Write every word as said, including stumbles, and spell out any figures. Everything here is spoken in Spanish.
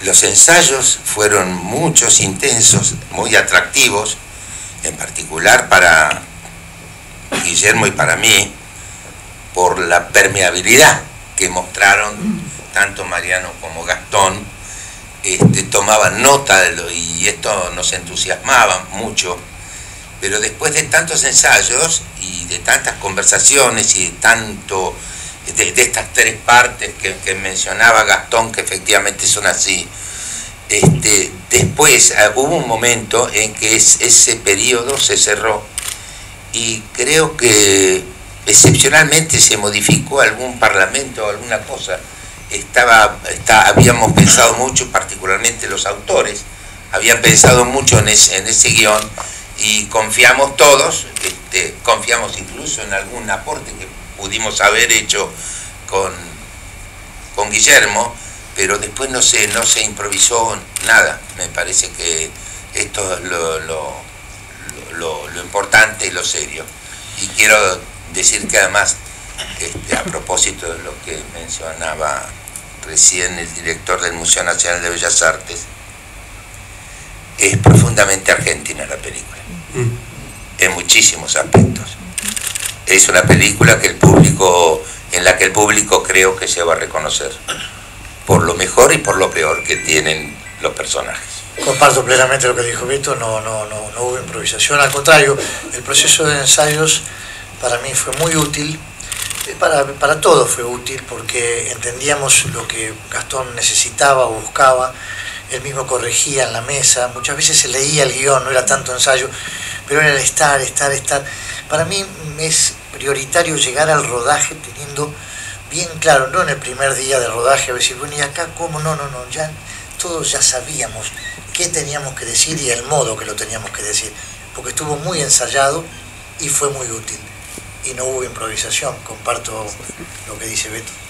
Los ensayos fueron muchos, intensos, muy atractivos, en particular para Guillermo y para mí, por la permeabilidad que mostraron tanto Mariano como Gastón. Este, tomaban nota de lo, y esto nos entusiasmaba mucho, pero después de tantos ensayos y de tantas conversaciones y de tanto de, de estas tres partes que, que mencionaba Gastón, que efectivamente son así, este, después uh, hubo un momento en que es, ese periodo se cerró y creo que excepcionalmente se modificó algún parlamento o alguna cosa. Estaba, está, habíamos pensado mucho, particularmente los autores, habían pensado mucho en ese, en ese guión y confiamos todos, este, confiamos incluso en algún aporte que pudimos haber hecho con, con Guillermo, pero después no se, no se improvisó nada. Me parece que esto es lo, lo, lo, lo importante y lo serio. Y quiero decir que además, este, a propósito de lo que mencionaba recién el director del Museo Nacional de Bellas Artes, es profundamente argentina la película, en muchísimos aspectos. Es una película que el público, en la que el público creo que se va a reconocer, por lo mejor y por lo peor que tienen los personajes. Comparto plenamente lo que dijo Beto, no, no, no, no hubo improvisación, al contrario, el proceso de ensayos para mí fue muy útil. Para, para todos fue útil porque entendíamos lo que Gastón necesitaba o buscaba, él mismo corregía en la mesa, muchas veces se leía el guión, no era tanto ensayo, pero era el estar, estar, estar. Para mí es prioritario llegar al rodaje teniendo bien claro, no en el primer día de rodaje, a decir, bueno, ¿y acá cómo? No, no, no, ya todos ya sabíamos qué teníamos que decir y el modo que lo teníamos que decir, porque estuvo muy ensayado y fue muy útil. Y no hubo improvisación, comparto lo que dice Beto.